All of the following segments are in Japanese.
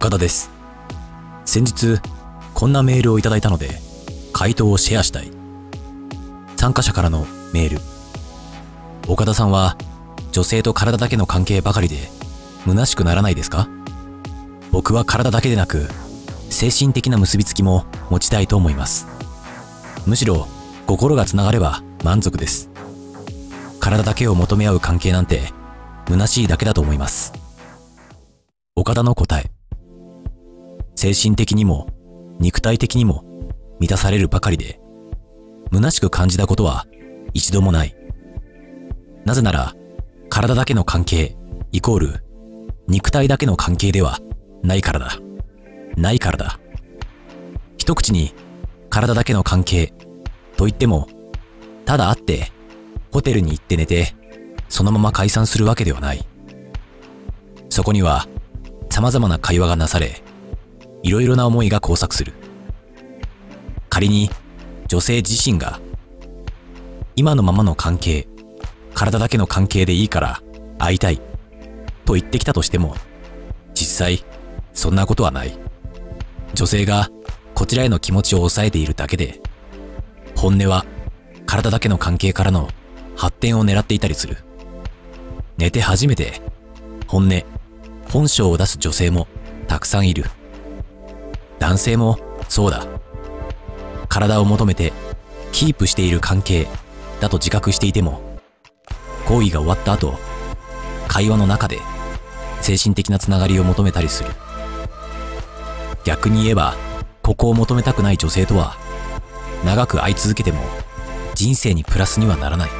岡田です。先日、こんなメールをいただいたので、回答をシェアしたい。参加者からのメール。岡田さんは、女性と体だけの関係ばかりで、虚しくならないですか？僕は体だけでなく、精神的な結びつきも持ちたいと思います。むしろ、心がつながれば満足です。体だけを求め合う関係なんて、虚しいだけだと思います。岡田の答え。精神的にも肉体的にも満たされるばかりで、虚しく感じたことは一度もない。なぜなら、体だけの関係イコール肉体だけの関係ではないからだ。ないからだ。一口に体だけの関係と言っても、ただ会ってホテルに行って寝てそのまま解散するわけではない。そこには様々な会話がなされ、いろいろな思いが交錯する。仮に女性自身が今のままの関係、体だけの関係でいいから会いたいと言ってきたとしても、実際そんなことはない。女性がこちらへの気持ちを抑えているだけで、本音は体だけの関係からの発展を狙っていたりする。寝て初めて本音、本性を出す女性もたくさんいる。男性もそうだ。体を求めてキープしている関係だと自覚していても、行為が終わった後、会話の中で精神的なつながりを求めたりする。逆に言えば、ここを求めたくない女性とは、長く会い続けても人生にプラスにはならない。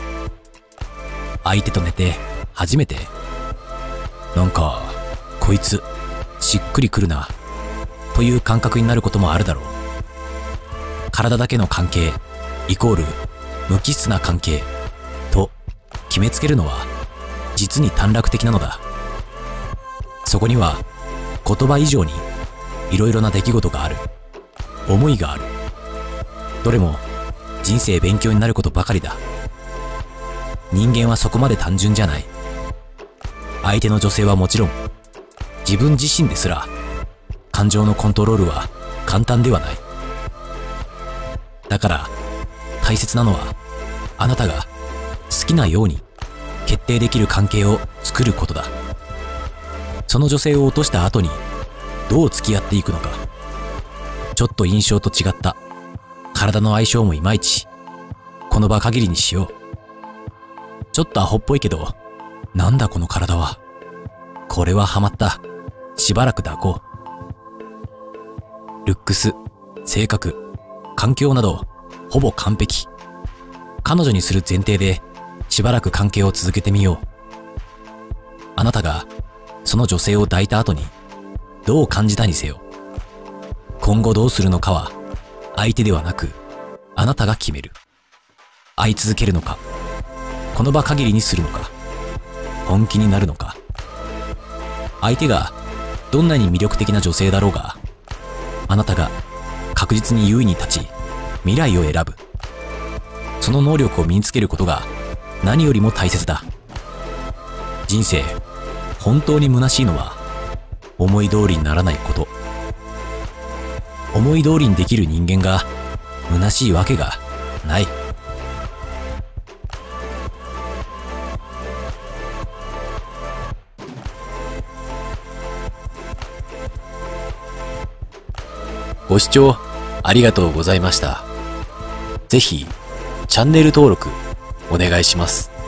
相手と寝て初めて、なんかこいつしっくりくるなという感覚になることもあるだろう。体だけの関係イコール無機質な関係と決めつけるのは実に短絡的なのだ。そこには言葉以上にいろいろな出来事がある。思いがある。どれも人生勉強になることばかりだ。人間はそこまで単純じゃない。相手の女性はもちろん、自分自身ですら感情のコントロールは簡単ではない。だから大切なのは、あなたが好きなように決定できる関係を作ることだ。その女性を落とした後にどう付き合っていくのか。ちょっと印象と違った。体の相性もいまいち。この場限りにしよう。ちょっとアホっぽいけど、なんだこの体は。これはハマった。しばらく抱こう。ルックス、性格、環境など、ほぼ完璧。彼女にする前提で、しばらく関係を続けてみよう。あなたが、その女性を抱いた後に、どう感じたにせよ。今後どうするのかは、相手ではなく、あなたが決める。会い続けるのか、この場限りにするのか、本気になるのか。相手が、どんなに魅力的な女性だろうが、あなたが確実に優位に立ち、未来を選ぶ。その能力を身につけることが何よりも大切だ。人生、本当に虚しいのは、思い通りにならないこと。思い通りにできる人間が虚しいわけがない。ご視聴ありがとうございました。ぜひチャンネル登録お願いします。